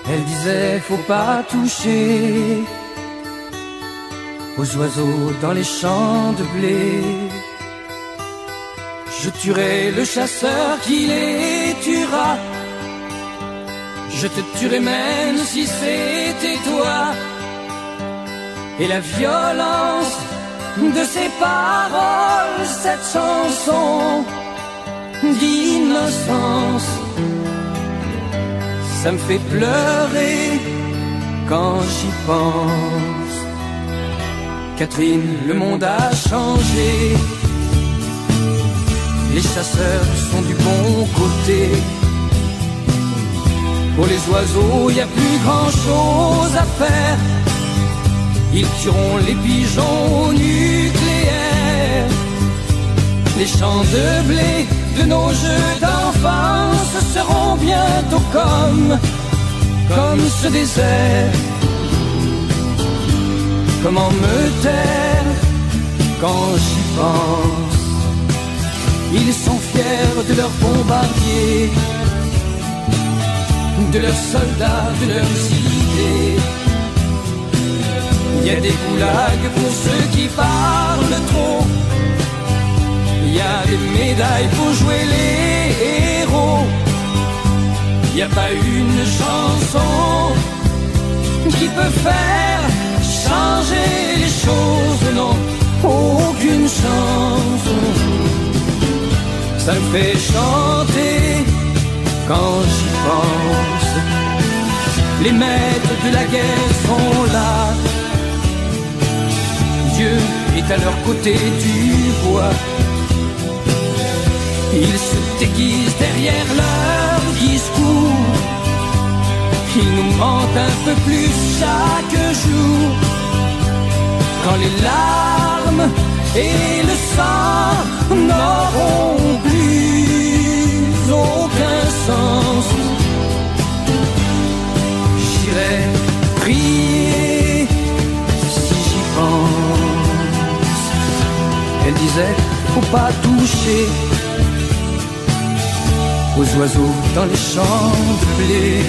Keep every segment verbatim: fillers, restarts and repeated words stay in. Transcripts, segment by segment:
Elle disait faut pas toucher aux oiseaux dans les champs de blé. Je tuerai le chasseur qui les tuera. Je te tuerai même si c'était toi. Et la violence de ces paroles, cette chanson d'innocence, ça me fait pleurer quand j'y pense. Catherine, le monde a changé. Les chasseurs sont du bon côté. Pour les oiseaux, y a plus grand chose à faire. Ils tueront les pigeons nucléaires. Les champs de blé de nos jeux d'enfance seront bientôt comme, comme ce désert. Comment me taire quand j'y pense? Ils sont fiers de leurs bombardiers, de leurs soldats, de leurs idées. Il y a des goulags pour ceux qui parlent trop. Il y a des médailles pour jouer les héros. Il n'y a pas une chanson qui peut faire changer les choses, non, aucune chanson. Ça me fait chanter quand j'y pense. Les maîtres de la guerre sont là. Dieu est à leur côté, tu vois. Ils se déguisent derrière leur discours. Ils nous mentent un peu plus chaque jour. Quand les larmes et le sang n'auront plus aucun sens, j'irai prier si j'y pense. Elle disait, faut pas toucher aux oiseaux dans les champs de blé.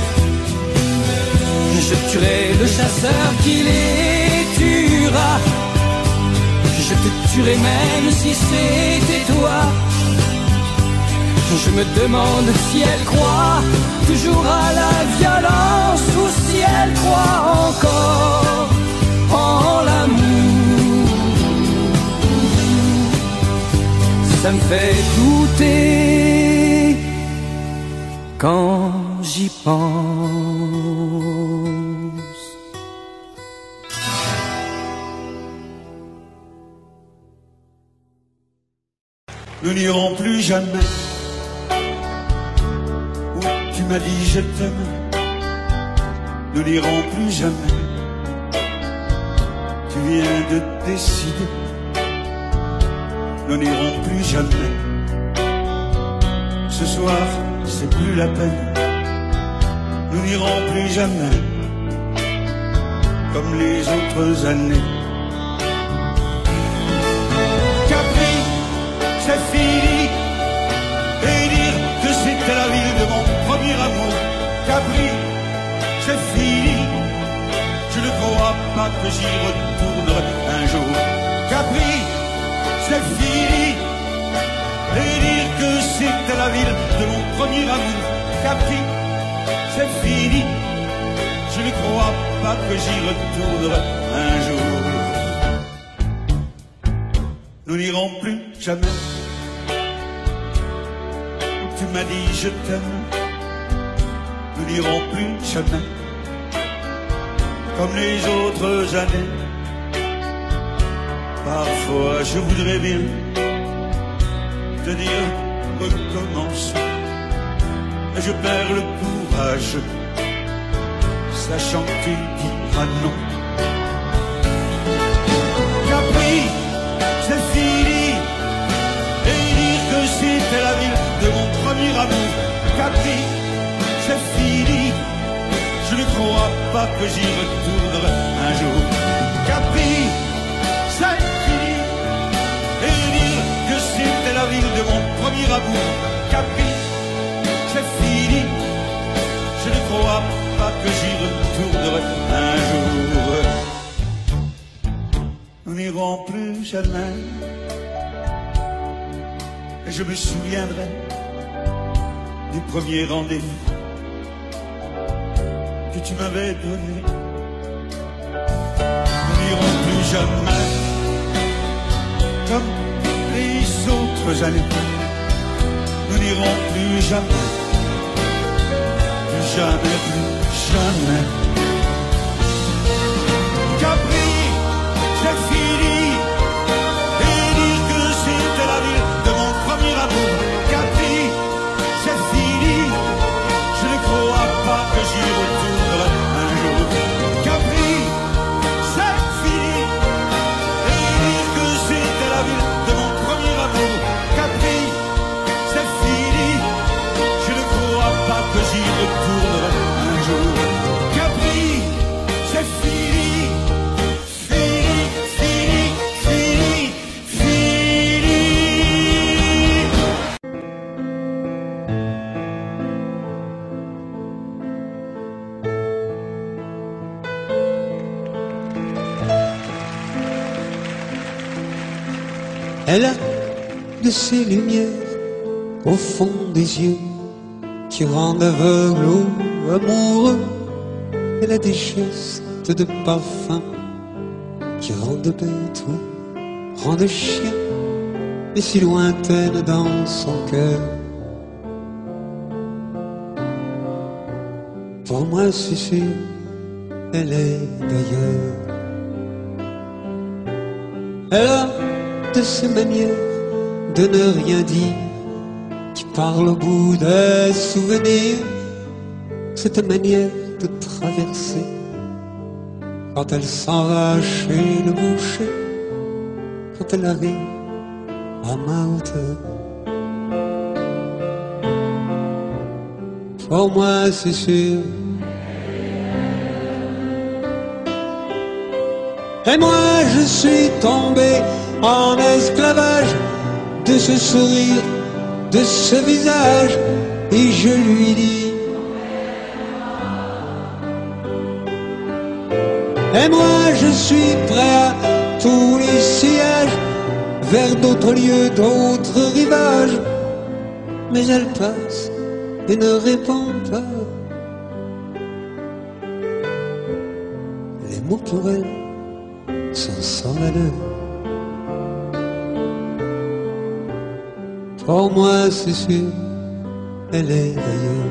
Je tuerai le chasseur qui les tuera. Je te tuerai même si c'était toi. Je me demande si elle croit toujours à la violence ou si elle croit encore en l'amour. Ça me fait douter quand j'y pense. Nous n'irons plus jamais où tu m'as dit je t'aime. Nous n'irons plus jamais. Tu viens de décider. Nous n'irons plus jamais. Ce soir, c'est plus la peine. Nous n'irons plus jamais comme les autres années. C'est fini. Et dire que c'était la ville de mon premier amour. Capri, c'est fini. Je ne crois pas que j'y retournerai un jour. Capri, c'est fini. Et dire que c'était la ville de mon premier amour. Capri, c'est fini. Je ne crois pas que j'y retournerai un jour. Nous n'irons plus jamais. Tu m'as dit je t'aime. Nous n'irons plus jamais comme les autres années. Parfois je voudrais bien te dire recommence, mais je perds le courage, sachant que tu diras non. Capri, c'est fini. Et dire que c'était la ville de mon premier amour. Capri, c'est fini. Je ne crois pas que j'y retournerai un jour. Capri, c'est fini. Et dire que c'était la ville de mon premier amour. Capri, c'est fini. Je ne crois pas que un jour. Nous n'irons plus jamais. Et je me souviendrai du premier rendez-vous que tu m'avais donné. Nous n'irons plus jamais comme les autres années. Nous n'irons plus jamais, plus jamais, plus jamais. Capri, c'est fini. Et dire que c'était la ville de mon premier amour. Capri, c'est fini. Je ne crois pas que j'y retournerai un jour. Capri, c'est fini. Et dire que c'était la ville de mon premier amour. Capri, c'est fini. Je ne crois pas que j'y retournerai un jour. Capri, c'est fini. Fini, fini, fini, fini. Elle a de ces lumières au fond des yeux qui rendent aveugle ou amoureux. Elle a des gestes de parfum qui rendent bête ou rendent chien, mais si lointaine dans son cœur. Pour moi c'est sûr, elle est d'ailleurs. Elle a de ces manières de ne rien dire qui parle au bout des souvenirs. Cette manière de traverser quand elle s'en va chez le boucher, quand elle arrive à ma hauteur. Pour moi c'est sûr. Et moi je suis tombé en esclavage de ce sourire, de ce visage, et je lui dis: et moi je suis prêt à tous les sillages, vers d'autres lieux, d'autres rivages. Mais elle passe et ne répond pas. Les mots pour elle sont sans valeur. Pour moi c'est sûr, elle est d'ailleurs.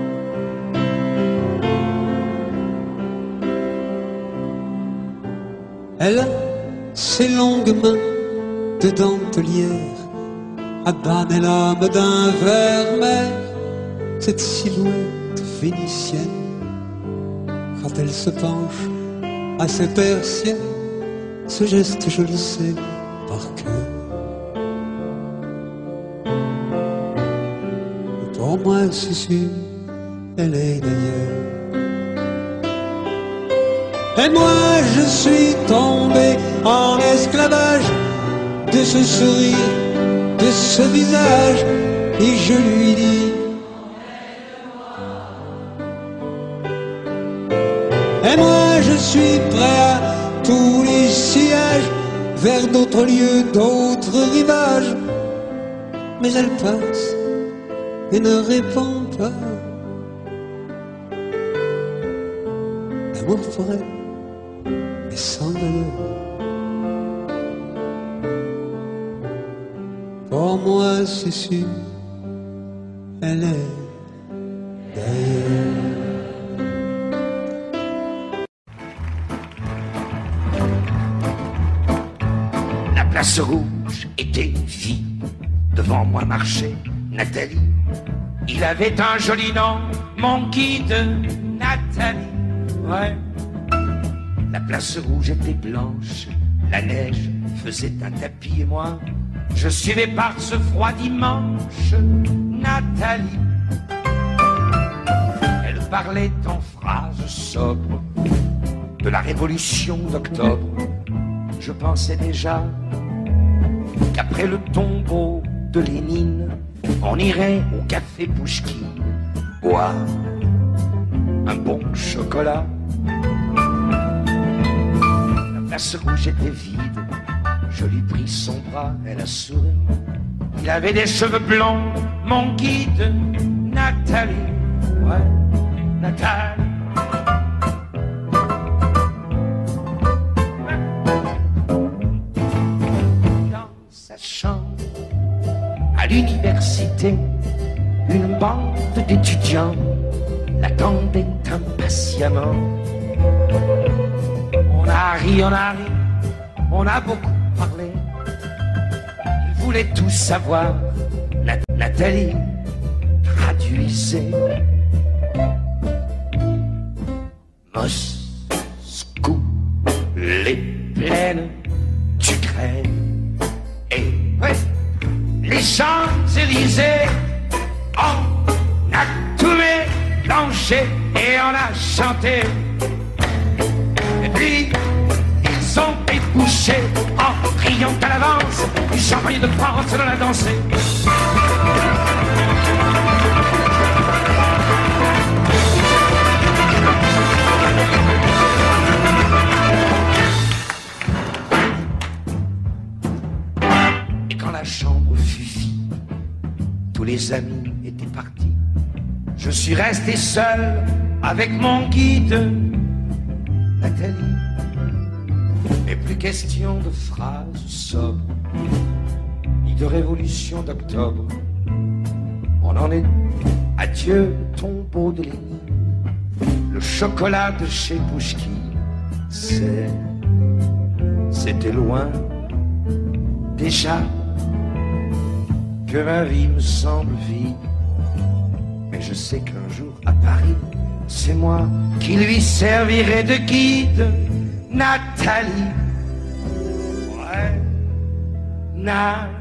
Elle a ses longues mains de dentelière à banner l'âme d'un vermeer. Cette silhouette vénitienne, quand elle se penche à ses persiennes, ce geste je le sais par cœur. Pour moi c'est sûr, elle est d'ailleurs. Et moi je suis tombé en esclavage de ce sourire, de ce visage, et je lui dis: et moi je suis prêt à tous les sillages, vers d'autres lieux, d'autres rivages. Mais elle passe et ne répond pas. L'amour pour elle est sans valeur. Pour moi c'est sûr, elle est d'ailleurs. La place rouge était vide. Devant moi marchait Nathalie. Il avait un joli nom, mon guide, Nathalie. Ouais. La place rouge était blanche, la neige faisait un tapis et moi, je suivais par ce froid dimanche Nathalie. Elle parlait en phrases sobres de la révolution d'octobre. Je pensais déjà qu'après le tombeau de Lénine, on irait au café Pouchkine boire un bon chocolat La place rouge était vide, je lui pris son bras, elle a souri. Il avait des cheveux blonds, mon guide, Nathalie, ouais, Nathalie. Dans sa chambre, à l'université, une bande d'étudiants l'attendait impatiemment. On a ri, on a ri, on a beaucoup parlé. Ils voulaient tout savoir. Nat Nathalie traduisait. Moscou, les plaines d'Ukraine. Et ouais, les Champs-Élysées. On a tout mélangé et on a chanté. Et puis, ils ont débouché en criant à l'avance du champagne de France dans la dansée. Et quand la chambre fut vide, tous les amis étaient partis. Je suis resté seul avec mon guide, Nathalie. Et plus question de phrases sobres, ni de révolution d'octobre. On en est adieu le tombeau de Lénine, le chocolat de chez Pouchki. C'est, c'était loin déjà que ma vie me semble vide. Mais je sais qu'un jour à Paris, c'est moi qui lui servirai de guide. Nathalie, ouais, Nathalie.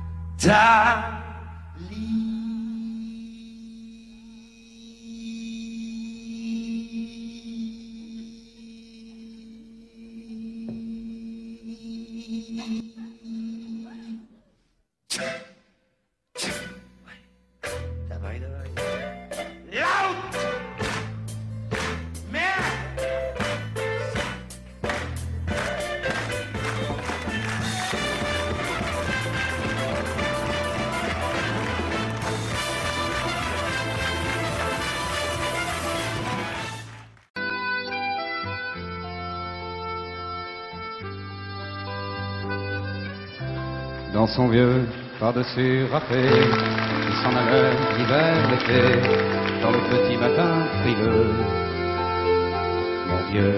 Dans son vieux par-dessus râpé, il s'en allait l'hiver, l'été, dans le petit matin frileux. Mon vieux,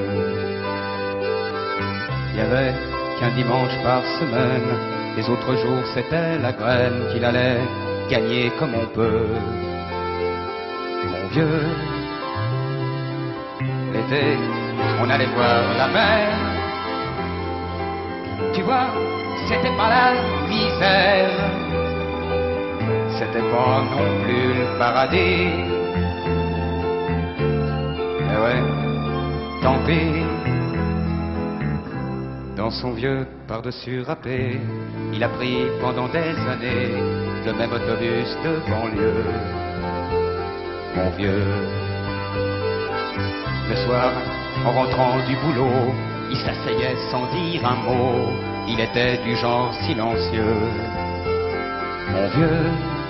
il n'y avait qu'un dimanche par semaine, les autres jours c'était la graine qu'il allait gagner comme on peut. Mon vieux, l'été, on allait voir la mer, tu vois, c'était pas la misère, c'était pas non plus le paradis. Mais ouais, tant pis. Dans son vieux par-dessus râpé, il a pris pendant des années le même autobus de banlieue. Mon vieux, le soir, en rentrant du boulot, il s'asseyait sans dire un mot. Il était du genre silencieux. Mon vieux,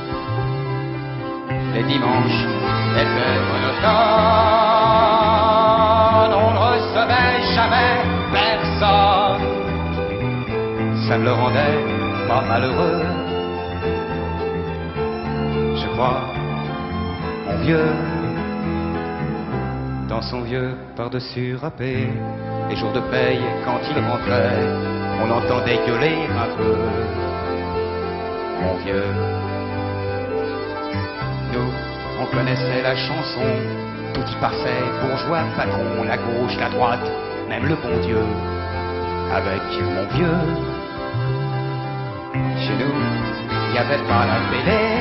les dimanches étaient monotones. On ne recevait jamais personne. Ça ne le rendait pas malheureux. Je crois, mon vieux, dans son vieux par-dessus râpé, les jours de paye quand il rentrait, on entendait gueuler un peu. Mon vieux, nous, on connaissait la chanson, tout y passait, bourgeois, patron, la gauche, la droite, même le bon Dieu. Avec mon vieux, chez nous, il n'y avait pas la télé.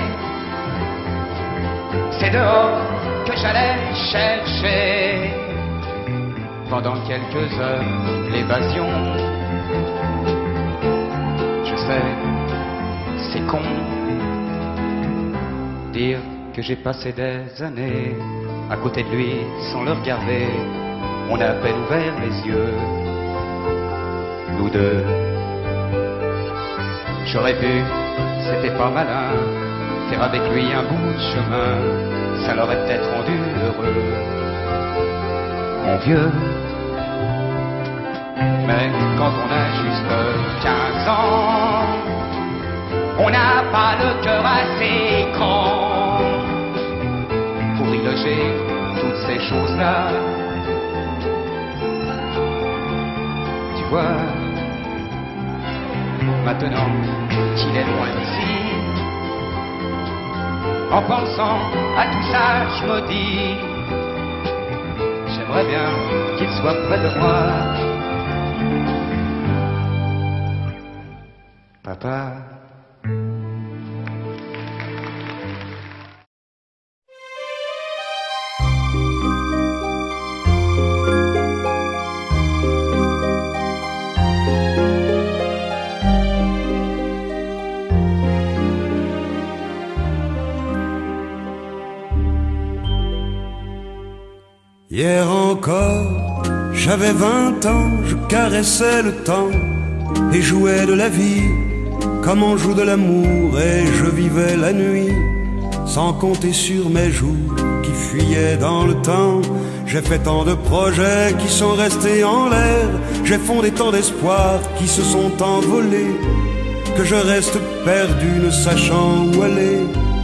C'est dehors que j'allais chercher, pendant quelques heures, l'évasion. Je sais, c'est con, dire que j'ai passé des années à côté de lui sans le regarder. on a à peine ouvert les yeux, nous deux. J'aurais pu, c'était pas malin, faire avec lui un bout de chemin, ça l'aurait peut-être rendu heureux, mon vieux. Mais quand on a juste quinze ans, on n'a pas le cœur assez grand pour y loger toutes ces choses-là. Tu vois, maintenant qu'il est loin d'ici, en pensant à tout ça, je me dis, j'aimerais bien qu'il soit près de moi. Papa. Hier encore, j'avais vingt ans, je caressais le temps et jouais de la vie comme on joue de l'amour, et je vivais la nuit sans compter sur mes jours qui fuyaient dans le temps. J'ai fait tant de projets qui sont restés en l'air, j'ai fondé tant d'espoirs qui se sont envolés, que je reste perdu ne sachant où aller,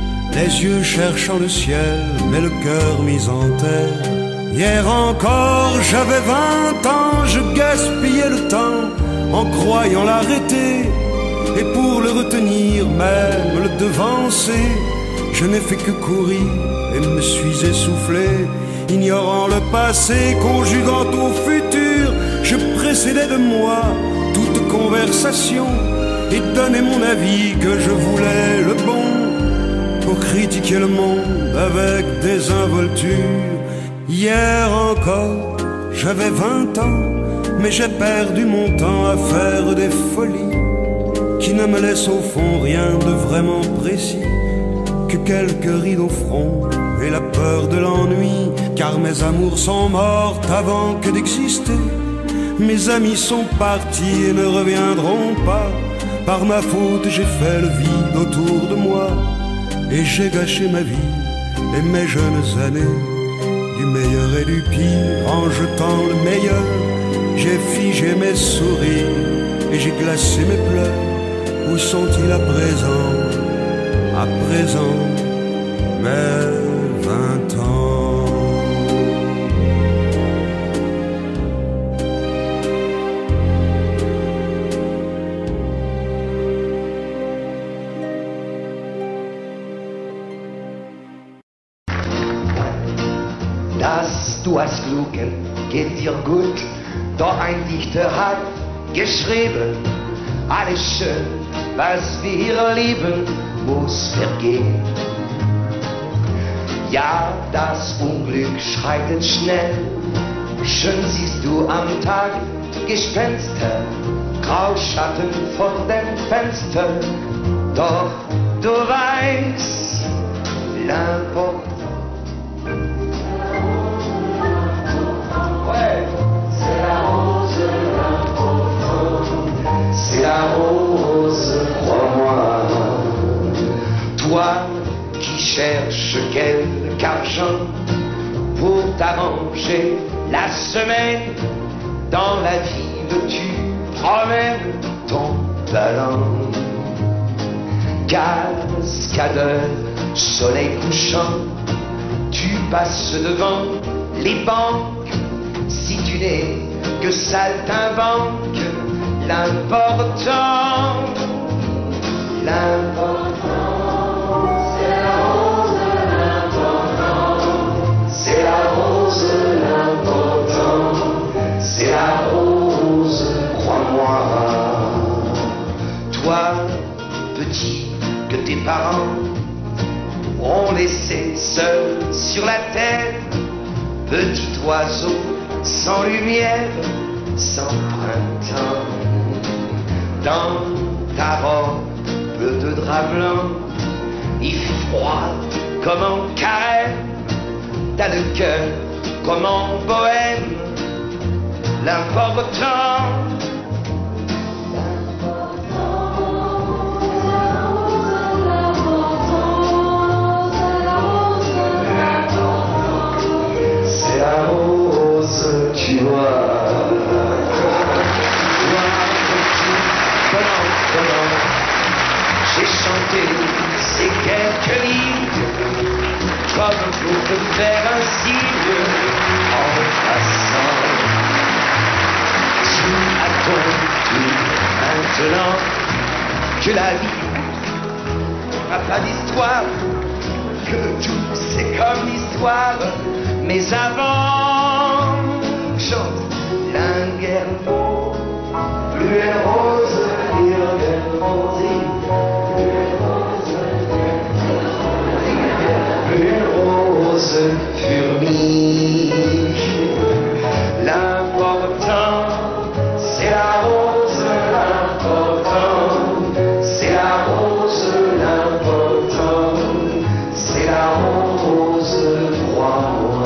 les yeux cherchant le ciel mais le cœur mis en terre. Hier encore j'avais vingt ans, je gaspillais le temps en croyant l'arrêter, et pour le retenir, même le devancer, je n'ai fait que courir et me suis essoufflé. Ignorant le passé, conjuguant au futur, je précédais de moi toute conversation et donnais mon avis que je voulais le bon, pour critiquer le monde avec désinvolture. Hier encore, j'avais vingt ans, mais j'ai perdu mon temps à faire des folies qui ne me laissent au fond rien de vraiment précis, que quelques rides au front et la peur de l'ennui, car mes amours sont mortes avant que d'exister. Mes amis sont partis et ne reviendront pas. Par ma faute j'ai fait le vide autour de moi, et j'ai gâché ma vie et mes jeunes années, du meilleur et du pire en jetant le meilleur. J'ai figé mes sourires et j'ai glacé mes pleurs. Où sont-ils à présent, à présent, mes vingt ans? Dass du hast klugen, geht dir gut, doch ein Dichter hat geschrieben, alles schön, was wir hier lieben, muss vergehen. Ja, das Unglück schreitet schnell, schön siehst du am Tag Gespenster, Grauschatten vor dem Fenster, doch du weißt, l'important. C'est la rose, crois-moi. Toi qui cherches quelque argent pour t'arranger la semaine, dans la ville tu promènes ton talent. Cascadeur, soleil couchant, tu passes devant les banques. Si tu n'es que saltimbanque, l'important, l'important, c'est la rose, l'important, c'est la rose, l'important, c'est la rose, crois-moi. Toi, petit, que tes parents ont laissé seul sur la terre, petit oiseau sans lumière, sans printemps. Dans ta robe de drap blanc, il fait froid comme en carême, t'as le cœur comme en bohème, l'important. C'est la rose, tu vois. J'ai chanté ces quelques lignes comme pour te faire un signe en passant. Tu attends maintenant que la vie n'a pas d'histoire, que tout c'est comme l'histoire, mais avant chante l'Ingermo, plus elle rose, plus elle rose. Une rose furnique. L'important, c'est la rose, l'important, c'est la rose, l'important, c'est la rose, crois-moi.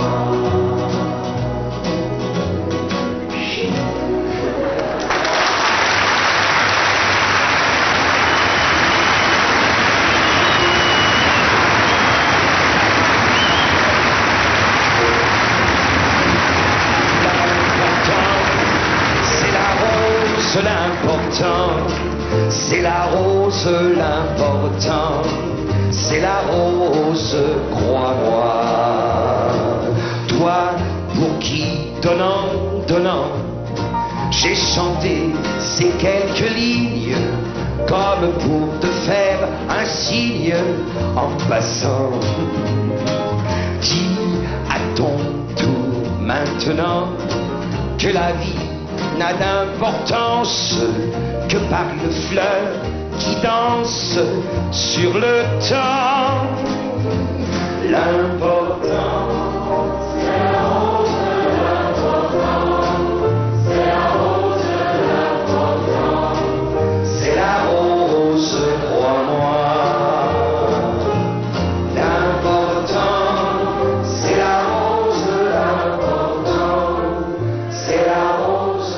L'important, c'est la rose, l'important, c'est la rose, crois-moi. Toi, pour qui, donnant, donnant, j'ai chanté ces quelques lignes, comme pour te faire un signe en passant. Dis à ton tour maintenant que la vie n'a d'importance que par une fleur qui danse sur le temps. L'important, c'est la rose, l'important, c'est la rose, l'important, c'est la rose, crois-moi. L'important, c'est la rose, l'important, c'est la rose.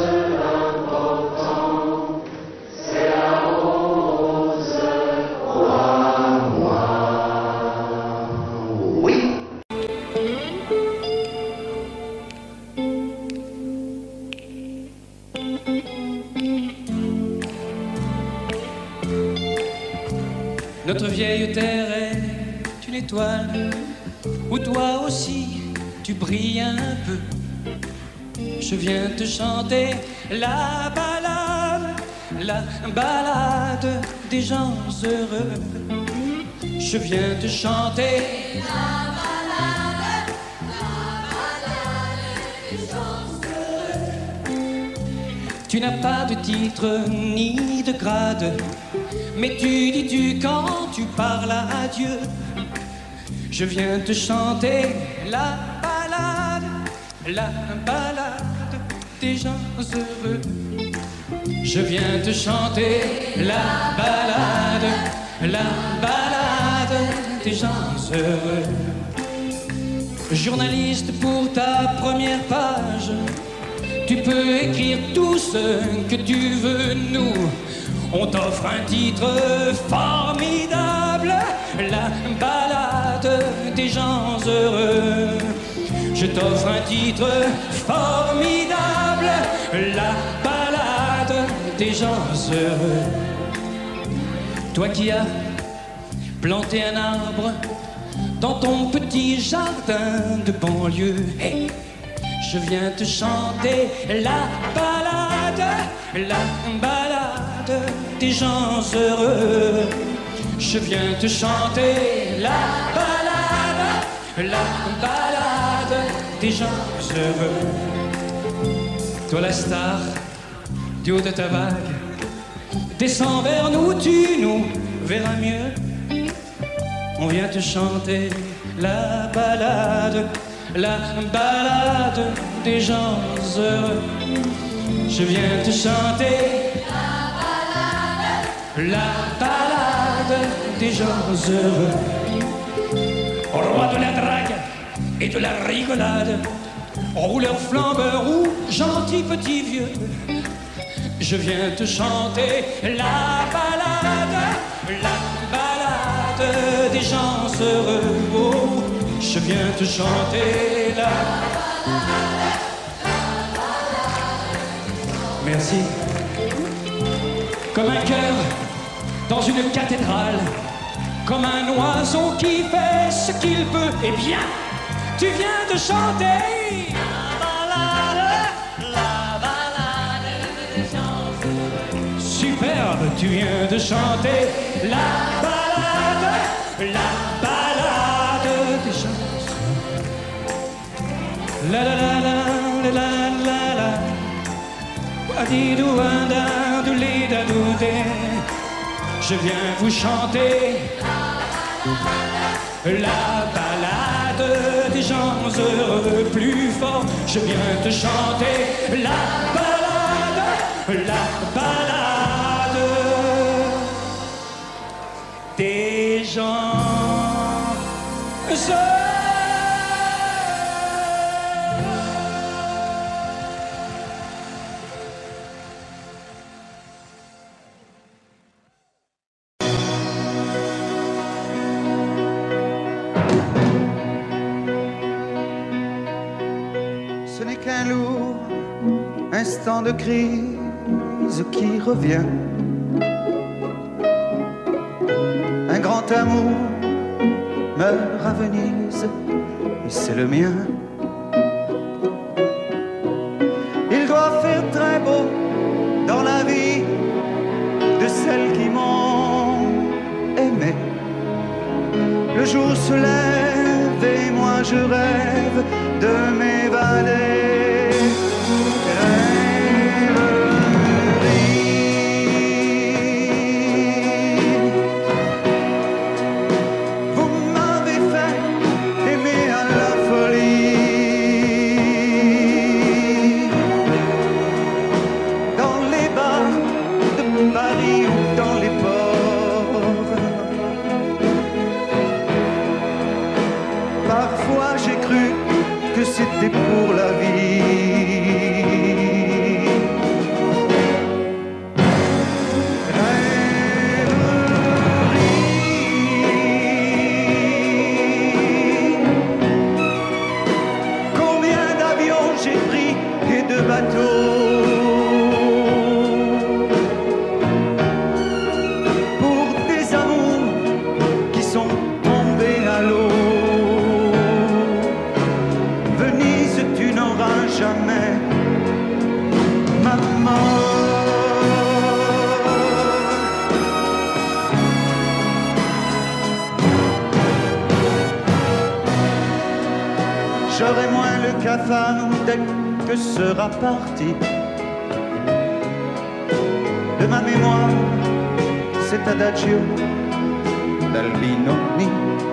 Notre vieille terre est une étoile où toi aussi tu brilles un peu. Je viens te chanter la balade, la balade des gens heureux. Je viens te chanter la balade, la balade des gens heureux. Tu n'as pas de titre ni de grade, mais tu dis tu quand tu parles à Dieu. Je viens te chanter la balade, la balade des gens heureux. Je viens te chanter la balade, la balade des gens heureux. Journaliste, pour ta première page, tu peux écrire tout ce que tu veux. Nous, on t'offre un titre formidable, la balade des gens heureux. Je t'offre un titre formidable, la balade des gens heureux. Toi qui as planté un arbre dans ton petit jardin de banlieue, hey, je viens te chanter la balade, la balade des gens heureux. Je viens te chanter la balade, la balade des gens heureux. Toi la star du haut de ta vague, descends vers nous, tu nous verras mieux. On vient te chanter la balade, la balade des gens heureux. Je viens te chanter la balade, la balade des gens heureux. Au roi de la drague et de la rigolade, rouleur flambeur ou gentil petit vieux, je viens te chanter la balade, la balade des gens heureux. Oh, je viens te chanter la balade, la balade. Merci. Comme un cœur dans une cathédrale, comme un oiseau qui fait ce qu'il veut, eh bien, tu viens de chanter la balade, la balade des gens heureux. Superbe, tu viens de chanter la balade, la balade des gens heureux. La la la la la la la, wadidou wada doulida doudé. Je viens vous chanter la balade des gens heureux. Plus fort, je viens te chanter la balade, la balade des gens heureux. Instant de crise qui revient, un grand amour meurt à Venise et c'est le mien. Il doit faire très beau dans la vie de celles qui m'ont aimé. Le jour se lève et moi je rêve de m'évader. C'était pour la vie. Combien d'avions j'ai pris et de bateaux pour des amours qui sont tombés à l'eau. Jamais, maman. J'aurai moins le cafard dès que sera parti de ma mémoire cet adagio d'Albinoni.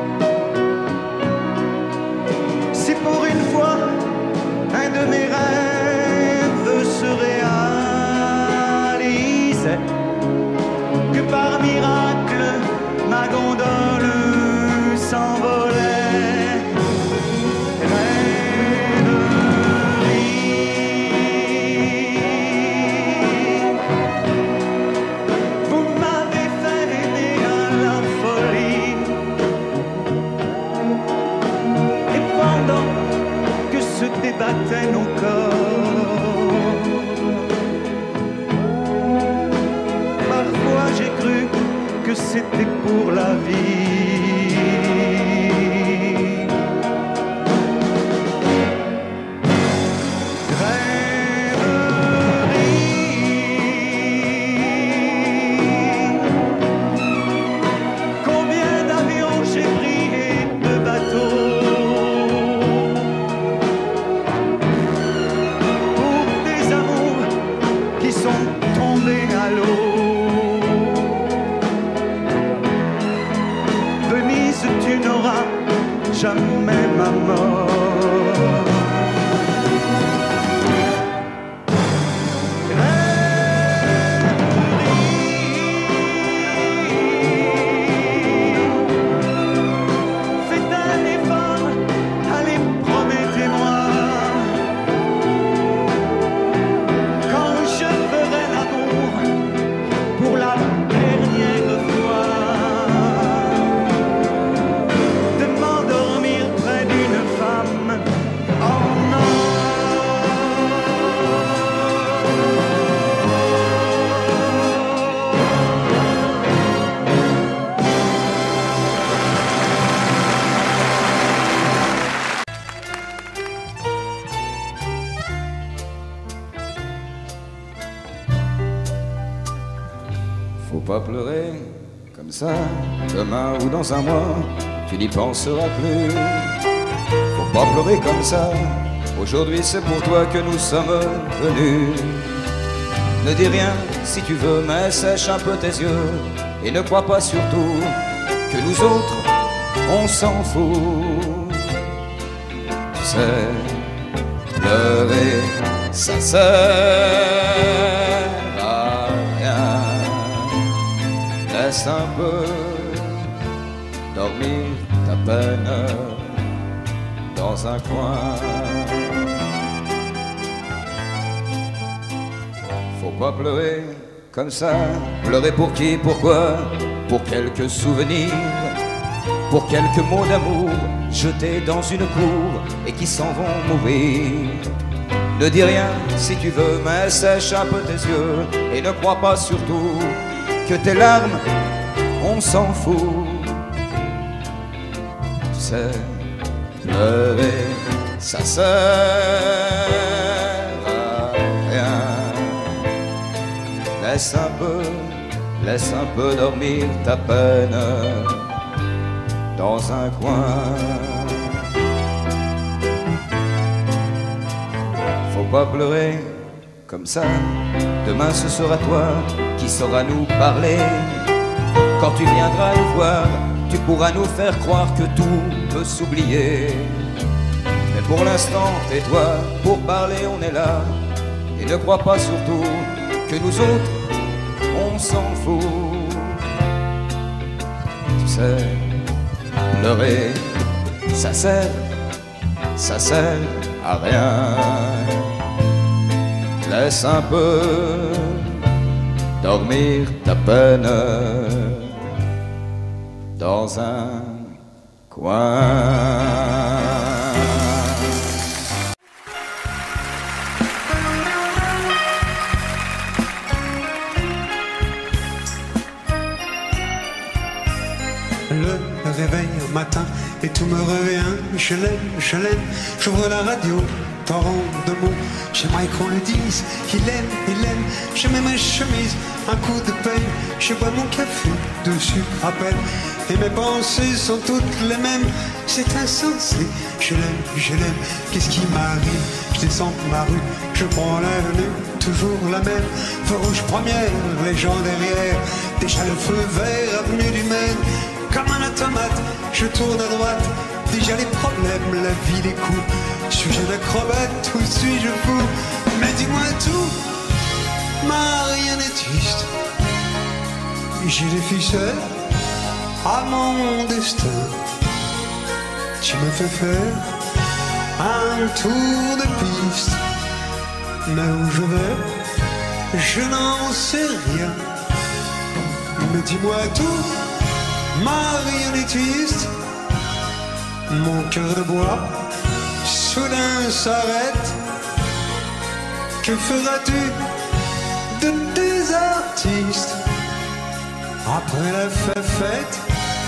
Si pour une fois un de mes rêves se réalisait, que par miracle ma gondole s'envolait. Rêverie, vous m'avez fait aimer à la folie, et pendant que se débattaient nos corps, parfois j'ai cru que c'était pour la vie. Rêverie, combien d'avions j'ai pris et de bateaux tombés à l'eau. Venise, tu n'auras jamais ma mort. Faites un effort, allez, promettez-moi pas pleurer comme ça, demain ou dans un mois, tu n'y penseras plus. Faut pas pleurer comme ça, aujourd'hui c'est pour toi que nous sommes venus. Ne dis rien si tu veux, mais sèche un peu tes yeux. Et ne crois pas surtout que nous autres, on s'en fout. Tu sais, pleurer, ça sert à rien. Laisse un peu dormir ta peine dans un coin. Faut pas pleurer comme ça. Pleurer pour qui, pourquoi? Pour quelques souvenirs, pour quelques mots d'amour jetés dans une cour et qui s'en vont mourir. Ne dis rien si tu veux, mais sèche un peu tes yeux. Et ne crois pas surtout que tes larmes, on s'en fout. Tu sais, pleurer, ça sert à rien. Laisse un peu, laisse un peu dormir ta peine dans un coin. Faut pas pleurer comme ça, demain ce sera toi qui sauras nous parler. Quand tu viendras nous voir, tu pourras nous faire croire que tout peut s'oublier. Mais pour l'instant, tais-toi, pour parler on est là. Et ne crois pas surtout que nous autres, on s'en fout. Tu sais, pleurer, ça sert, ça sert à rien. Laisse un peu dormir ta peine dans un coin. Le réveil au matin et tout me revient. Je l'aime, je l'aime, j'ouvre la radio, torrent de mots. J'aimerais qu'on le dise, il aime, il aime. Je mets ma chemise, un coup de paille. Je bois mon café dessus à peine. Et mes pensées sont toutes les mêmes. C'est insensé, je l'aime, je l'aime. Qu'est-ce qui m'arrive? Je descends ma rue, je prends l'avenue, toujours la même. Feu rouge première, les gens derrière. Déjà le feu vert, avenue du Maine. Comme un automate, je tourne à droite. Déjà les problèmes, la vie, les coups. Suis-je un acrobate ou suis-je fou? Mais dis-moi tout, marionnettiste. J'ai des ficelles à mon destin. Tu me fais faire un tour de piste. Mais où je vais, je n'en sais rien. Mais dis-moi tout, marionnettiste. Mon cœur de bois soudain s'arrête. Que feras-tu de tes artistes après la fête?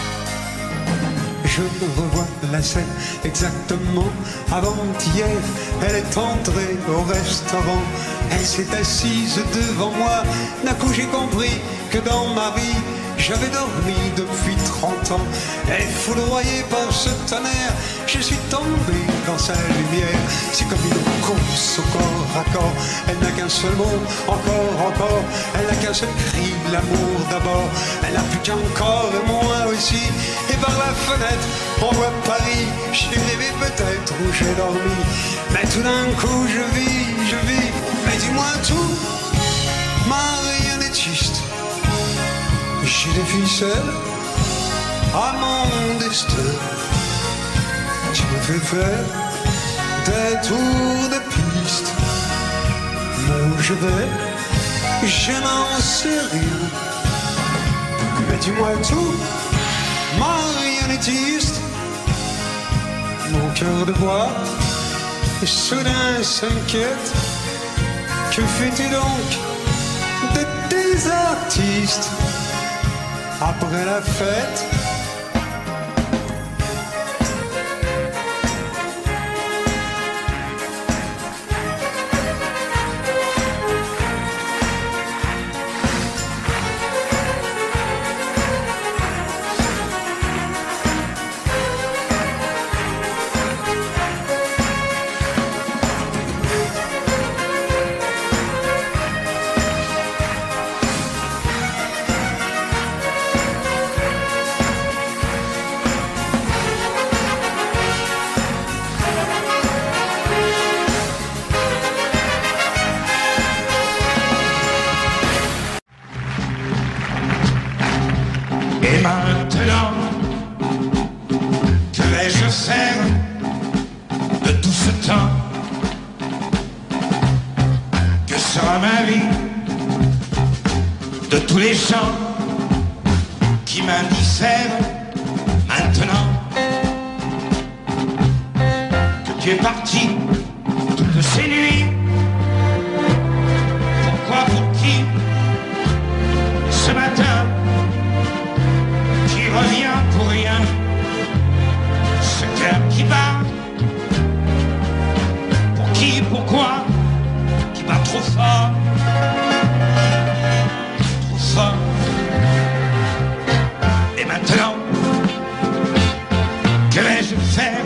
Je revois la scène exactement avant-hier. Elle est entrée au restaurant. Elle s'est assise devant moi. D'un coup j'ai compris que dans ma vie j'avais dormi depuis trente ans. Et foudroyé par ce tonnerre, je suis tombé dans sa lumière. C'est comme une course au corps à corps. Elle n'a qu'un seul mot, encore, encore. Elle n'a qu'un seul cri, l'amour d'abord. Elle n'a plus qu'un corps et moi aussi. Et par la fenêtre, on voit Paris. J'ai rêvé peut-être où j'ai dormi. Mais tout d'un coup je vis, je vis. Mais dis-moi tout, marionnettiste. J'ai des ficelles à mon destin. Tu me fais faire des tours de piste. Mais où je vais, je n'en sais rien. Mais dis-moi tout, marionnettiste. Mon cœur de bois soudain s'inquiète. Que fais-tu donc de tes artistes après la fête? ce temps que sera ma vie de tous les gens qui m'indiffèrent maintenant que tu es parti toutes ces nuits. Pourquoi, pour qui ce matin qui revient pour rien, ce cœur qui bat, pour qui, pourquoi, qui bat trop fort, trop fort. Et maintenant, que vais-je faire?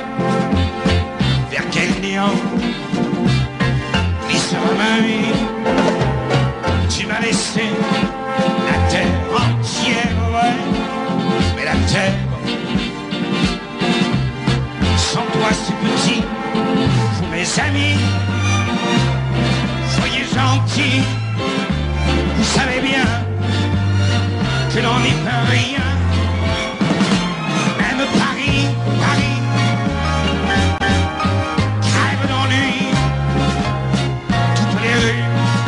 Vers quel néant glissera ma vie? Tu m'as laissé la terre entière, ouais, mais la terre sans toi c'est petit. Vous mes amis, soyez gentils, vous savez bien que l'on n'y peut rien. Même Paris, Paris crève d'ennui, toutes les rues.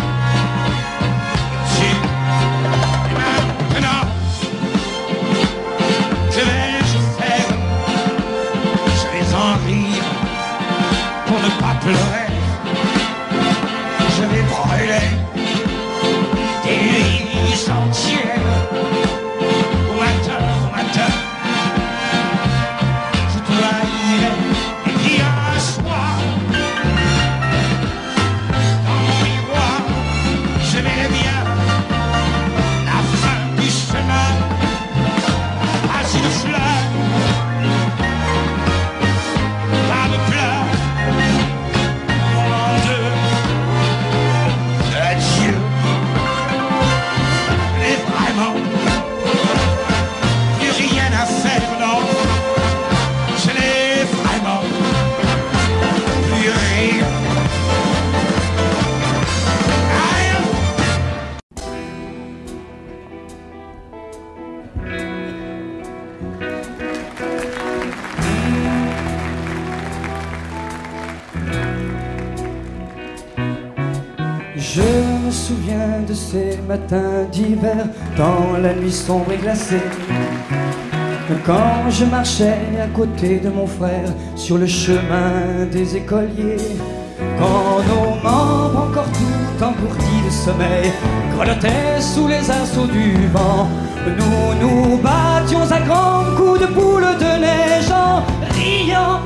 Si, maintenant, que vais-je faire? Je vais en rire pour ne pas pleurer. Je vais brûler des nuits entières. Au matin, au matin, je te haïrai. Et puis un soir, dans mon miroir, je verrai bien la fin du chemin. Pas une fleur, pas de pleurs, moment de adieu. Mais vraiment, plus rien à faire, non. Je n'ai vraiment plus rien. Rien. Je me souviens de ces matins d'hiver, dans la nuit sombre et glacée, quand je marchais à côté de mon frère sur le chemin des écoliers, quand nos membres encore tout engourdis de sommeil grelottaient sous les assauts du vent. Nous nous battions à grands coups de boule de neige en riant.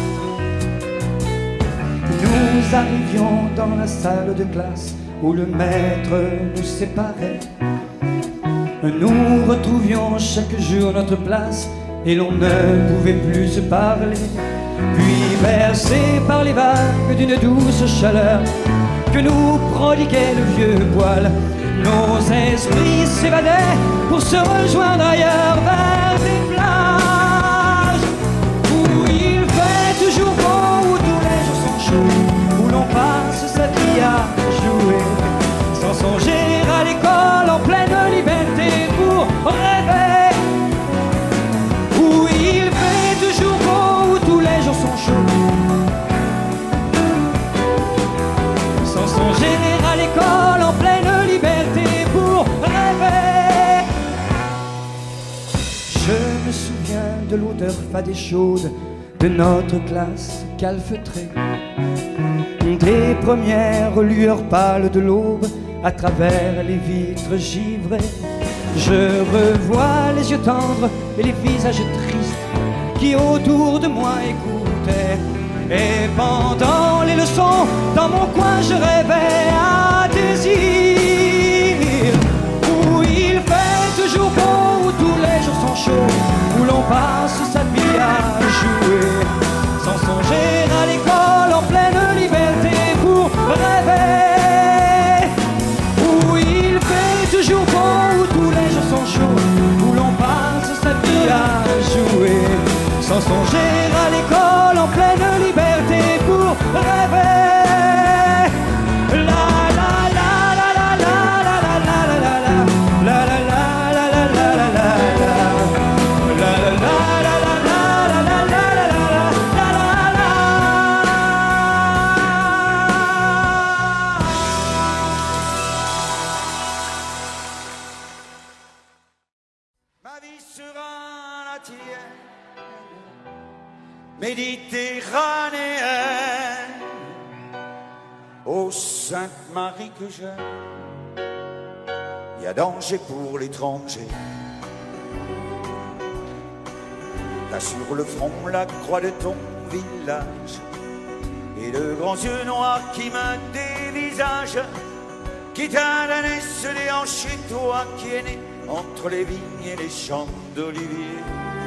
Nous arrivions dans la salle de classe où le maître nous séparait. Nous retrouvions chaque jour notre place et l'on ne pouvait plus se parler. Puis bercés par les vagues d'une douce chaleur que nous prodiguait le vieux poil, nos esprits s'évadaient pour se rejoindre ailleurs vers des plages où il fait toujours beau, où tous les jours sont chauds, où l'on passe sa vie à jouer, sans songer à l'école en pleine liberté pour rêver, où il fait toujours beau, où tous les jours sont chauds, sans songer à l'école en pleine liberté pour rêver. Je me souviens de l'odeur fade et chaude de notre classe calfeutrée, des premières lueurs pâles de l'aube à travers les vitres givrées. Je revois les yeux tendres et les visages tristes qui autour de moi écoutaient. Et pendant les leçons, dans mon coin, je rêvais à des îles où il fait toujours beau, où tous les jours sont chauds, où l'on passe sa vie à jouer, sans songer à l'école en pleine liberté pour rêver, où il fait toujours beau, où tous les jours sont chauds, où l'on passe sa vie à jouer, sans songer à l'école en pleine liberté pour méditerranéenne, ô Sainte Marie que j'aime, il y a danger pour l'étranger. Là sur le front, la croix de ton village, et de grands yeux noirs qui me dévisagent, qui t'a donné ce déhanché, toi qui es né entre les vignes et les champs d'olivier.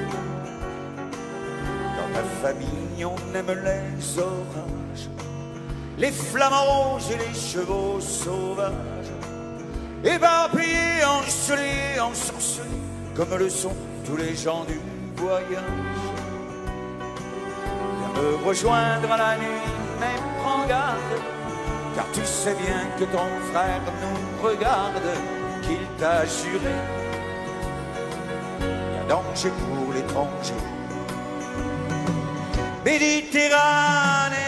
Dans ta famille, on aime les orages, les flamants rouges et les chevaux sauvages, éparpillés, encelés, ensorcelés, comme le sont tous les gens du voyage. Viens me rejoindre à la nuit, mais prends garde, car tu sais bien que ton frère nous regarde, qu'il t'a juré, il y a danger pour l'étranger. Méditerranéenne,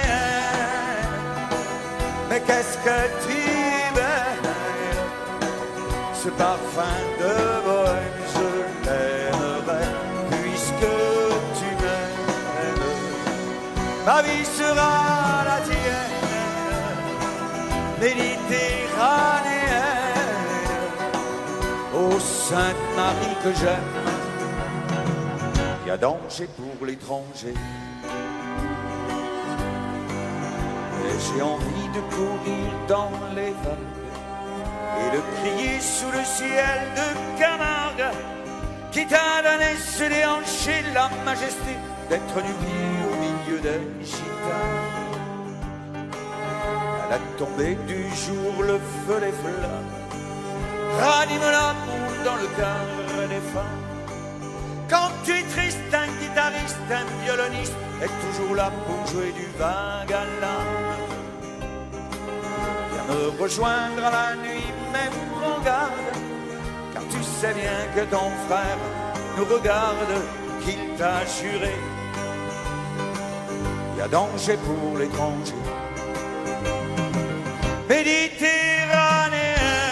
mais qu'est-ce que tu es belle, ce parfum de bohème, je l'aimerais, puisque tu m'aimes, ma vie sera la tienne, méditerranéenne, ô Sainte Marie que j'aime, il y a danger pour l'étranger. Et j'ai envie de courir dans les vagues et de crier sous le ciel de Camargue, qui t'a donné ce déhanché, la majesté d'être nu au milieu des gitanes. À la tombée du jour, le feu des flammes ranime l'amour dans le cœur des femmes. Quand tu es triste, un guitariste, un violoniste est toujours là pour jouer du vague à l'âme. Viens me rejoindre à la nuit, mais prends garde, car tu sais bien que ton frère nous regarde, qu'il t'a juré, il y a danger pour l'étranger. Méditerranéenne,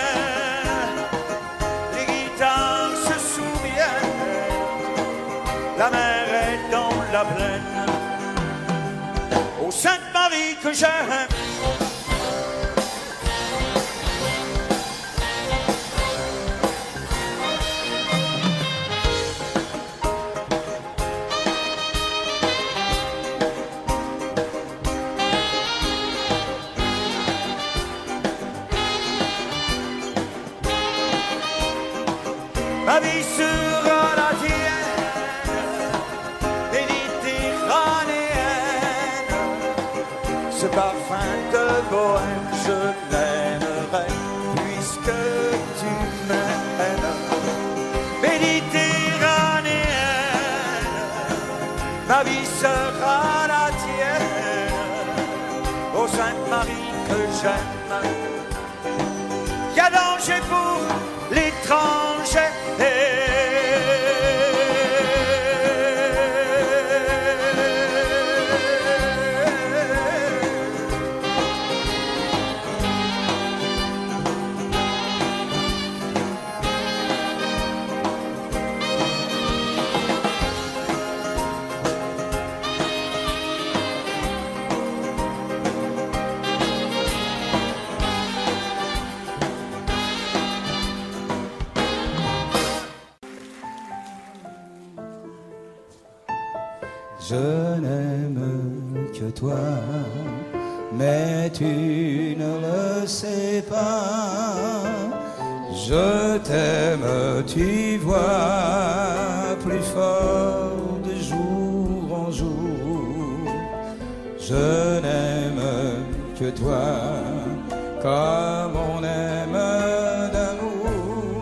les guitares se souviennent, la mer est dans la plaine, ô Sainte Marie que j'aime. Ma vie sera la tienne, méditerranéenne, ce parfum de bohème, je l'aimerais, puisque tu m'aimes. Méditerranéenne, ma vie sera la tienne, ô Sainte Marie que j'aime. Y a danger pour l'étranger. Je n'aime que toi, mais tu ne le sais pas. Je t'aime, tu vois, plus fort de jour en jour. Je n'aime que toi, comme on aime d'amour.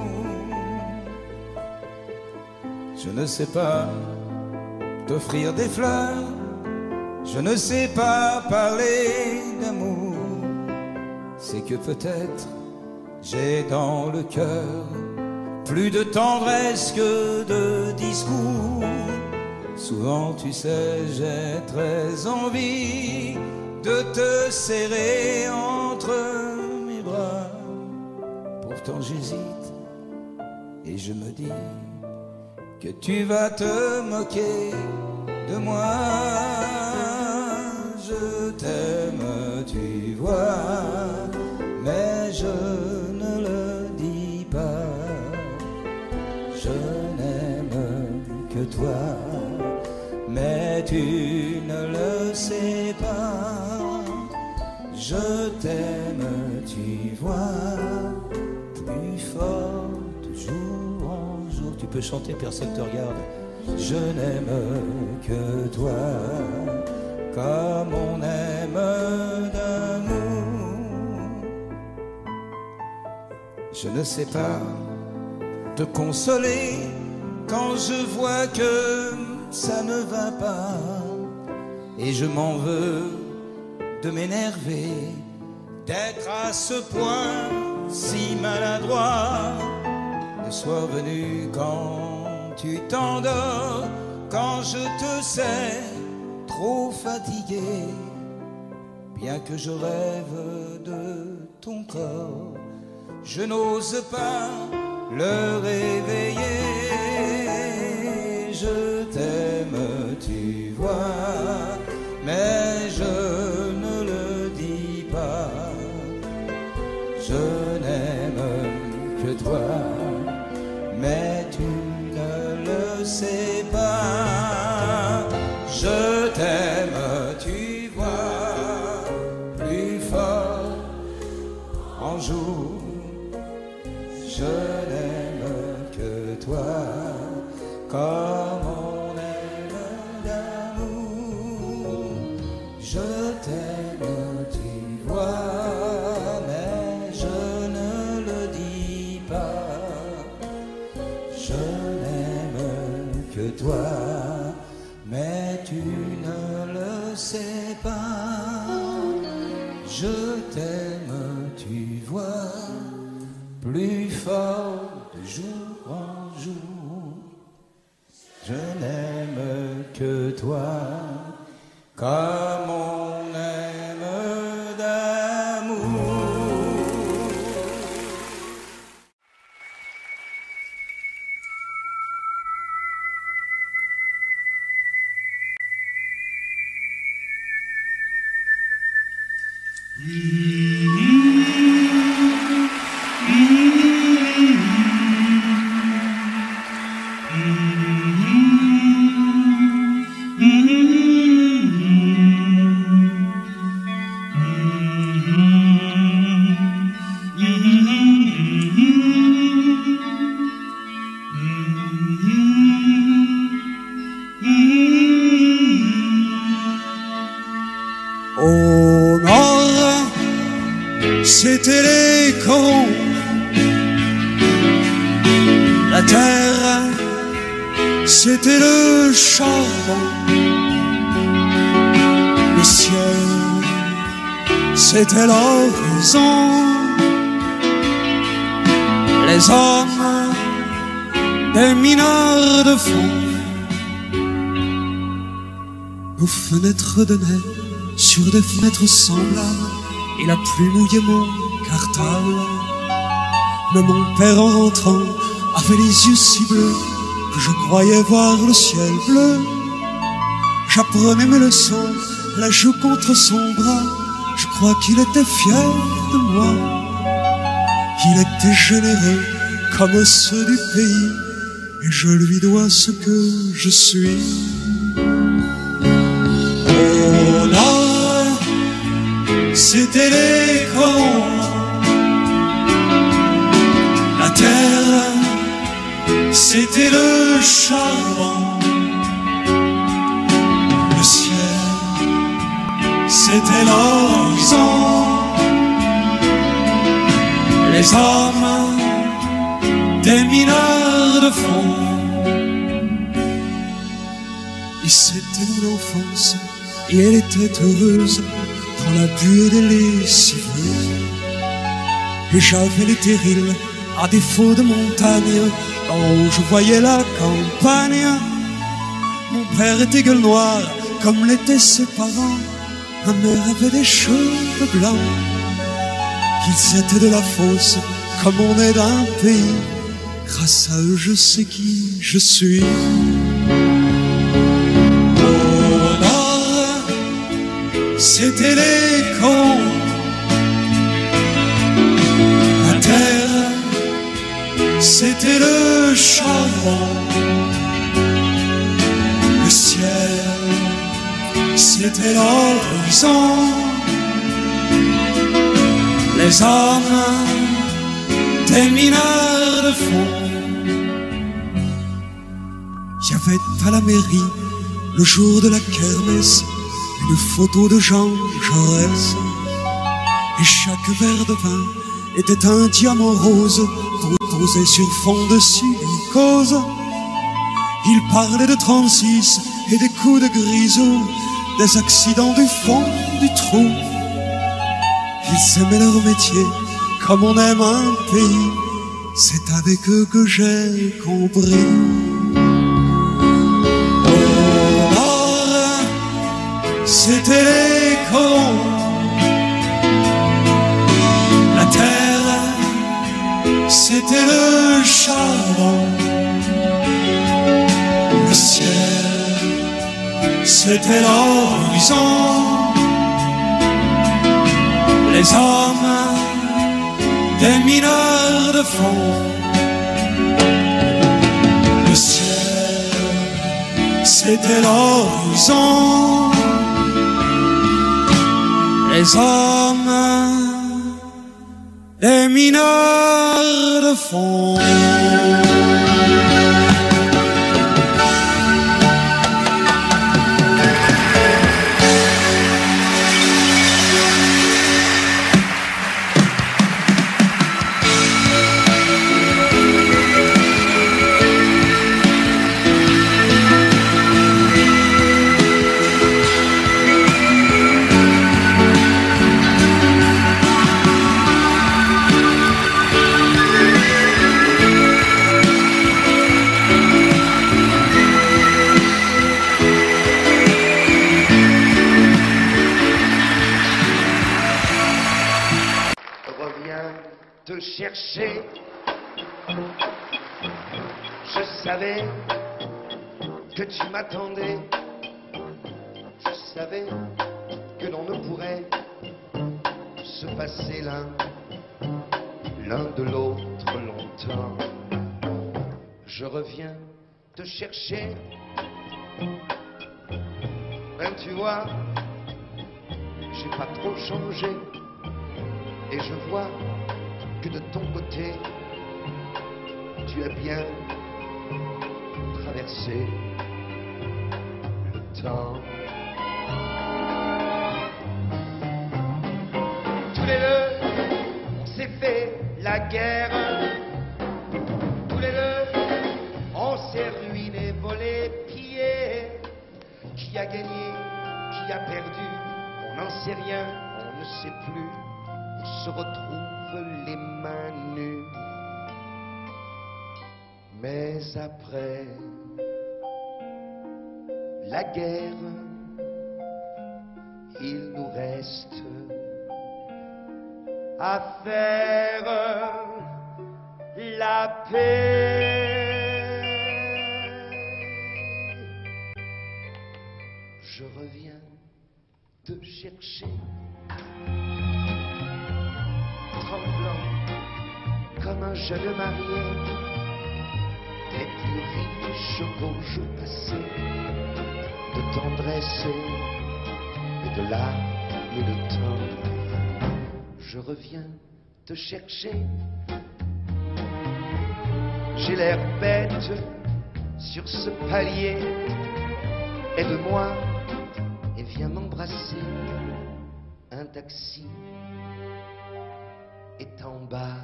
Je ne sais pas t'offrir des fleurs, je ne sais pas parler d'amour. C'est que peut-être j'ai dans le cœur plus de tendresse que de discours. Souvent tu sais j'ai très envie de te serrer entre mes bras. Pourtant j'hésite et je me dis que tu vas te moquer de moi. sais pas. Je t'aime, tu vois, plus fort de jour en jour. Tu peux chanter, personne te regarde. Je n'aime que toi, comme on aime d'amour. Je ne sais pas te consoler quand je vois que ça ne va pas. Et je m'en veux de m'énerver, d'être à ce point si maladroit. Le soir venu quand tu t'endors, quand je te sais trop fatigué, bien que je rêve de ton corps, je n'ose pas le réveiller. Je t'aime, tu vois, mais je ne le dis pas. Je n'aime que toi, mais tu ne le sais pas. Je t'aime, tu vois, plus fort en jour. Je n'aime que toi, comme on aime d'amour. Je t'aime, tu vois, mais je ne le dis pas. Je n'aime que toi, mais tu ne le sais pas. Je t'aime, tu vois, plus fort de jour en jour. Je n'aime que toi, comme on aime d'amour. Au nord, c'était les corons. La terre, c'était le charbon. Le ciel, c'était l'horizon. Les hommes, des mineurs de fond. Aux fenêtres de neige, sur des fenêtres semblables, il a plu mouillé mon cartable. Mais mon père en rentrant avait les yeux si bleus que je croyais voir le ciel bleu. J'apprenais mes leçons, la joue contre son bras. Je crois qu'il était fier de moi. Il était généreux comme ceux du pays, et je lui dois ce que je suis. Au nord, c'était les corons. La terre, c'était le charbon. Le ciel, c'était l'horizon. Les hommes, des mineurs de fond. Et c'était mon enfance, et elle était heureuse dans la buée des lessiveuses. Et j'avais les terrils, à défaut de montagne, en haut je voyais la campagne. Mon père était gueule noire, comme l'étaient ses parents. Ma mère avait des cheveux blancs. Ils étaient de la fosse, comme on est d'un pays. Grâce à eux, je sais qui je suis. Au nord, c'était les corons. La terre, c'était le charbon. Le ciel, c'était l'horizon. Les hommes des mineurs de fond. Il y avait à la mairie, le jour de la kermesse, une photo de Jean Jaurès. Et chaque verre de vin était un diamant rose posé sur fond de silicose. Il parlait de trente-six et des coups de grisou, des accidents du fond du trou. Ils aimaient leur métier comme on aime un pays. C'est avec eux que j'ai compris. Au nord, c'était les colons. La terre, c'était le charbon. Le ciel, c'était l'horizon. Les hommes des mineurs de fond. Le ciel, c'était l'horizon. Les hommes des mineurs de fond. Te chercher, je savais que tu m'attendais, je savais que l'on ne pourrait se passer l'un, l'un de l'autre longtemps. Je reviens te chercher, ben tu vois, j'ai pas trop changé, et je vois que de ton côté, tu as bien traversé le temps. Tous les deux, on s'est fait la guerre. Tous les deux, on s'est ruiné, volé, pillé. Qui a gagné, qui a perdu, on n'en sait rien, on ne sait plus. On se retrouve les mains nues, mais après la guerre, il nous reste à faire la paix. Je reviens te chercher, tremblant comme un jeune marié, des plus riches qu'aux jours passés, de tendresse et de larmes et de temps. Je reviens te chercher, j'ai l'air bête sur ce palier. Aide-moi et viens m'embrasser, un taxi est en bas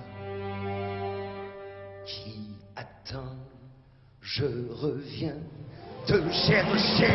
qui attend. Je reviens te chercher.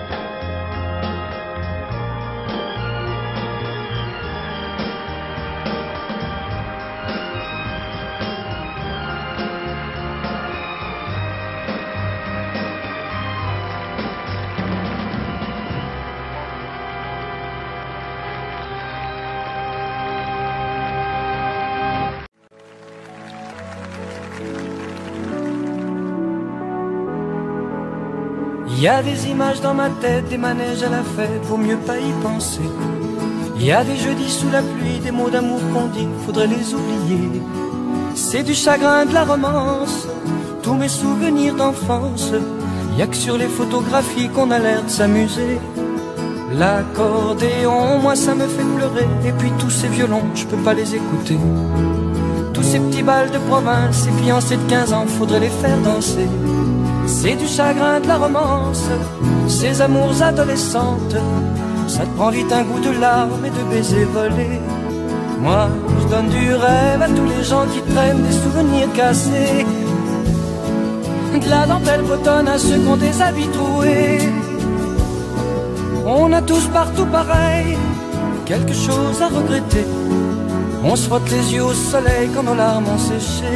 Il y a des images dans ma tête, des manèges à la fête, vaut mieux pas y penser. Il y a des jeudis sous la pluie, des mots d'amour qu'on dit, faudrait les oublier. C'est du chagrin, de la romance, tous mes souvenirs d'enfance. Il y a que sur les photographies qu'on a l'air de s'amuser. L'accordéon, moi ça me fait pleurer. Et puis tous ces violons, je peux pas les écouter. Tous ces petits bals de province, ces fiancés de quinze ans, faudrait les faire danser. C'est du chagrin, de la romance, ces amours adolescentes. Ça te prend vite un goût de larmes et de baisers volés. Moi, je donne du rêve à tous les gens qui traînent des souvenirs cassés. De la dentelle bretonne à ceux qui ont des habits troués. On a tous partout pareil, quelque chose à regretter. On se frotte les yeux au soleil quand nos larmes ont séché.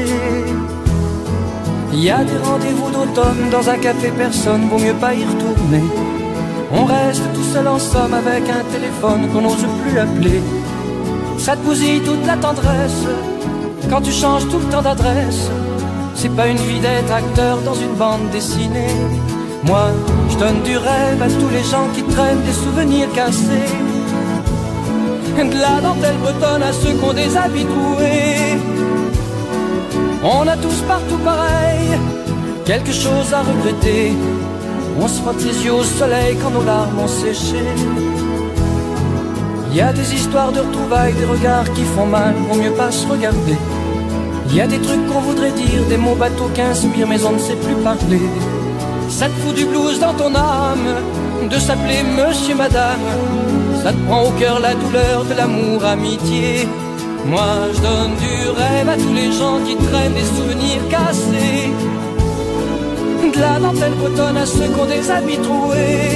Il y a des rendez-vous d'automne dans un café, personne, vaut mieux pas y retourner. On reste tout seul en somme avec un téléphone qu'on n'ose plus appeler. Ça te bousille toute la tendresse quand tu changes tout le temps d'adresse. C'est pas une vie d'être acteur dans une bande dessinée. Moi, je donne du rêve à tous les gens qui traînent des souvenirs cassés. De la dentelle bretonne à ceux qui ont des habits troués. On a tous partout pareil, quelque chose à regretter. On se frotte les yeux au soleil quand nos larmes ont séché. Il y a des histoires de retrouvailles, des regards qui font mal, vaut mieux pas se regarder. Il y a des trucs qu'on voudrait dire, des mots bateaux qui inspirent, mais on ne sait plus parler. Ça te fout du blues dans ton âme, de s'appeler monsieur, madame. Ça te prend au cœur la douleur de l'amour, amitié. Moi je donne du rêve à tous les gens qui traînent des souvenirs cassés. De la dentelle bretonne à ceux qui ont des habits troués.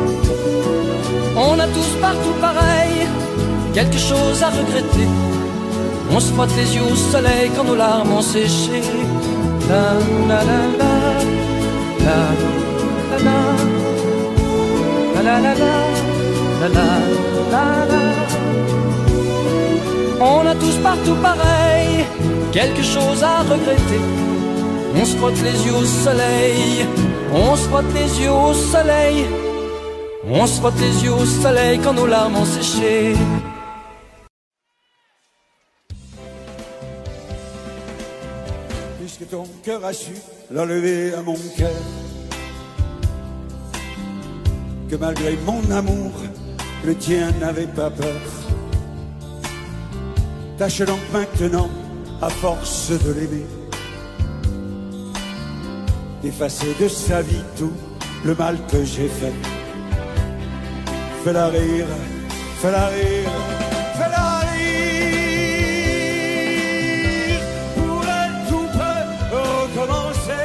On a tous partout pareil, quelque chose à regretter. On se frotte les yeux au soleil quand nos larmes ont séché. La la la la, la la la, la la la la, la la la. On a tous partout pareil, quelque chose à regretter. On se frotte les yeux au soleil, on se frotte les yeux au soleil. On se frotte les yeux au soleil quand nos larmes ont séché. Puisque ton cœur a su l'enlever à mon cœur, que malgré mon amour, le tien n'avait pas peur. Tâche donc maintenant, à force de l'aimer, d'effacer de sa vie tout le mal que j'ai fait. Fais-la rire, fais-la rire, fais-la rire. Pour elle tout peut recommencer.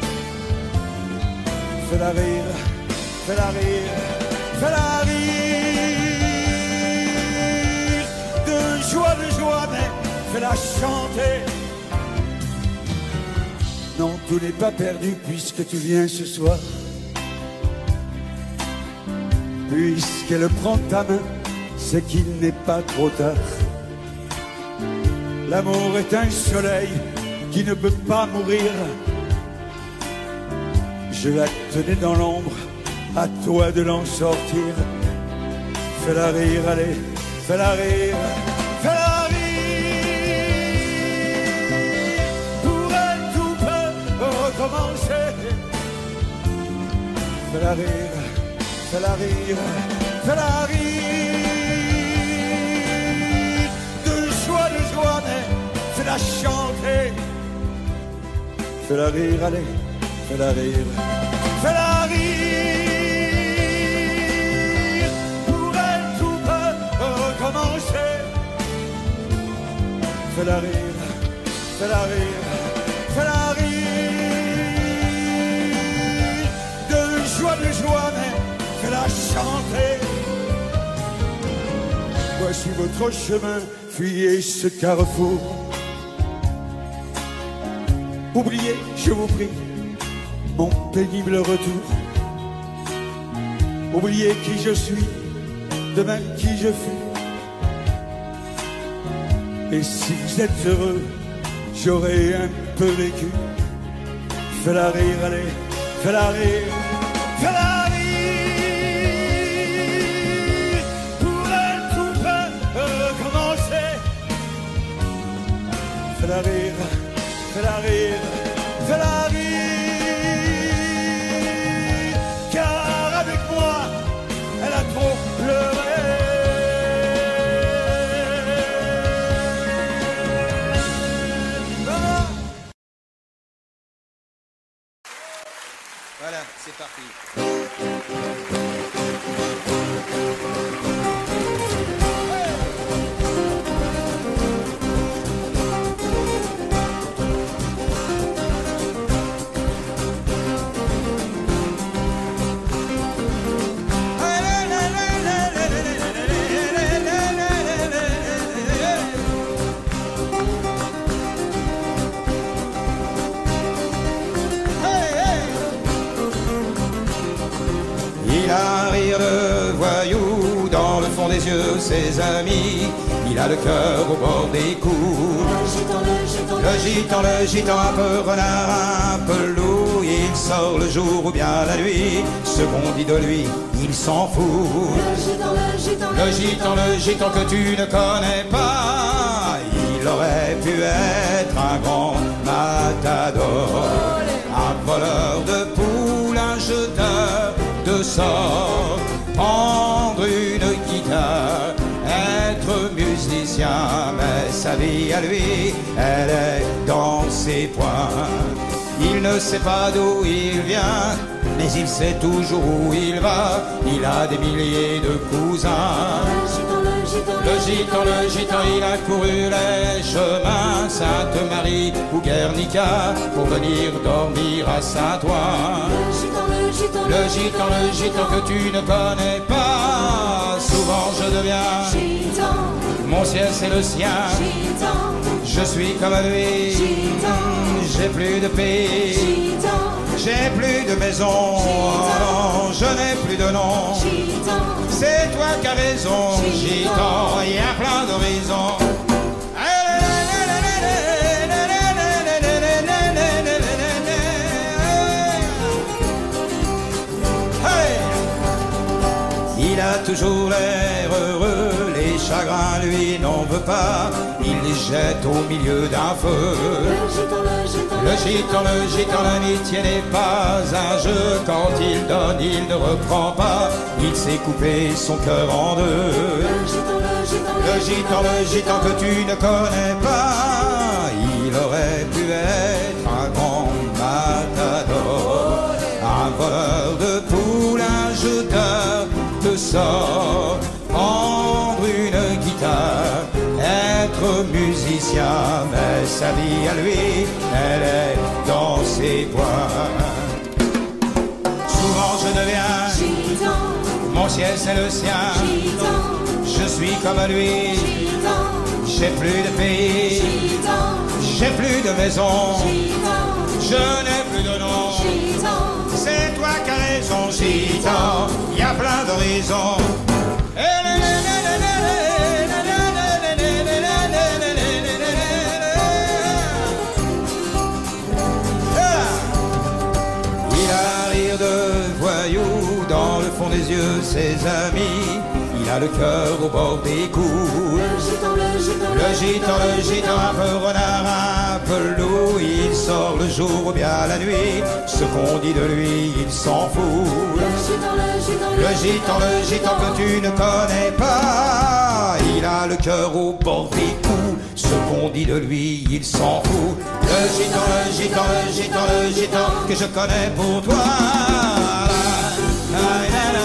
Fais-la rire, fais-la rire, fais-la rire. De joie, de joie, mais fais-la chanter. Non, tout n'est pas perdu puisque tu viens ce soir. Puisqu'elle prend ta main, c'est qu'il n'est pas trop tard. L'amour est un soleil qui ne peut pas mourir. Je la tenais dans l'ombre, à toi de l'en sortir. Fais-la rire, allez, fais-la rire, fais-la rire. Pour elle tout peut recommencer. Fais-la rire, fais-la rire, fais-la rire. De joie, de joie, mais fais-la chanter. Fais-la rire, allez, fais-la rire, fais-la rire. Pour elle tout peut recommencer. Fais-la rire, fais-la rire, fais-la rire. De joie, de joie, mais fais-la chanter. Voici votre chemin, fuyez ce carrefour. Oubliez, je vous prie, mon pénible retour. Oubliez qui je suis, demain qui je fus. Et si vous êtes heureux, j'aurai un peu vécu. Fais-la rire, allez, fais-la rire, fais-la rire. Pour elle tout peut recommencer. Fais-la rire, fais-la rire, fais-la rire. Car avec moi, elle a trop Il a un rire de voyou dans le fond des yeux, ses amis. Il a le cœur au bord des coups. Le gitan, le gitan, un peu renard, un peu loup. Il sort le jour ou bien la nuit. Ce qu'on dit de lui, il s'en fout. Le gitan, le gitan que tu ne connais pas. Il aurait pu être un grand matador, un voleur de poules, un jeteur de sort, prendre une guitare, être musicien, mais sa vie à lui, elle est dans ses poings. Il ne sait pas d'où il vient, mais il sait toujours où il va. Il a des milliers de cousins. Le gitan, le gitan, il a couru les chemins, Sainte-Marie ou Guernica, pour venir dormir à Saint-Ouen. Le gitan, le gitan que tu ne connais pas. Souvent je deviens gitan. Mon ciel c'est le sien. Gitan. Je suis comme lui. Gitan. J'ai plus de pays. Gitan. J'ai plus de maison. Gitan. Je n'ai plus de nom. Gitan. C'est toi qui as raison. Gitan. Il y a plein d'horizons. Il a toujours l'air heureux, les chagrins lui n'en veut pas, il les jette au milieu d'un feu. Le gitan, le gitan, l'amitié n'est pas un jeu, quand il donne, il ne reprend pas, il s'est coupé son cœur en deux. Le gitan, le gitan que tu ne connais pas, il aurait pu être un grand matador, un voleur de poules, un jeteur de sort, prendre une guitare, être musicien, mais sa vie à lui, elle est dans ses poings. Souvent je deviens gitan, mon ciel c'est le sien, gitan. Je suis comme lui, gitan. J'ai plus de pays, gitan. J'ai plus de maison, gitan. Je n'ai plus de nom, gitan. C'est toi qui as raison, gitan. Il y a plein d'horizons. Il a un rire de voyou dans le fond des yeux, ses amis. Il a le cœur au bord des coups. Le gitan, le gitan, le gitan, le gitan, un peu renard, un peu loup. Il sort le jour ou bien la nuit. Ce qu'on dit de lui, il s'en fout. Le gitan, le gitan, le gitan, le gitan que tu ne connais pas. Il a le cœur au bord des coups. Ce qu'on dit de lui, il s'en fout. Le gitan, le gitan, le gitan, le gitan que je connais pour toi. La, la, la, la.